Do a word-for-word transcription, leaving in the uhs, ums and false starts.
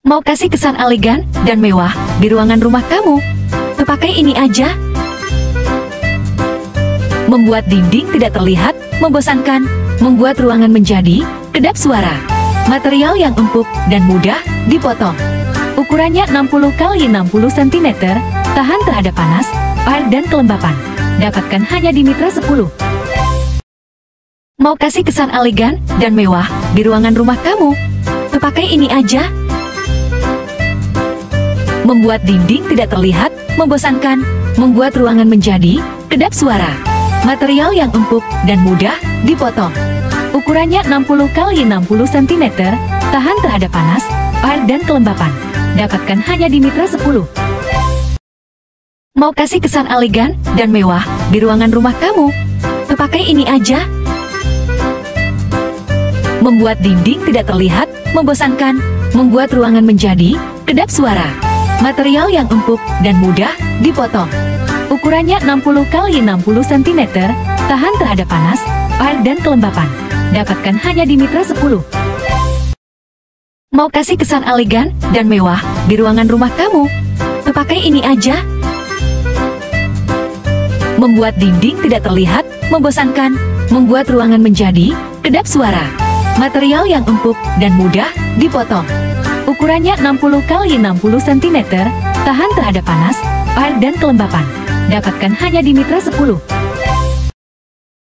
Mau kasih kesan elegan dan mewah di ruangan rumah kamu? Pakai ini aja. Membuat dinding tidak terlihat membosankan, membuat ruangan menjadi kedap suara. Material yang empuk dan mudah dipotong. Ukurannya enam puluh kali enam puluh sentimeter, tahan terhadap panas, air dan kelembapan. Dapatkan hanya di Mitra sepuluh. Mau kasih kesan elegan dan mewah di ruangan rumah kamu? Pakai ini aja. Membuat dinding tidak terlihat membosankan, membuat ruangan menjadi kedap suara. Material yang empuk dan mudah dipotong. Ukurannya enam puluh kali enam puluh sentimeter, tahan terhadap panas, air dan kelembapan. Dapatkan hanya di Mitra sepuluh. Mau kasih kesan elegan dan mewah di ruangan rumah kamu? Pakai ini aja. Membuat dinding tidak terlihat membosankan, membuat ruangan menjadi kedap suara. Material yang empuk dan mudah dipotong. Ukurannya enam puluh kali enam puluh sentimeter, tahan terhadap panas, air dan kelembapan. Dapatkan hanya di Mitra sepuluh. Mau kasih kesan elegan dan mewah di ruangan rumah kamu? Pakai ini aja. Membuat dinding tidak terlihat membosankan, membuat ruangan menjadi kedap suara. Material yang empuk dan mudah dipotong. Ukurannya enam puluh kali enam puluh sentimeter, tahan terhadap panas, air dan kelembapan. Dapatkan hanya di Mitra sepuluh.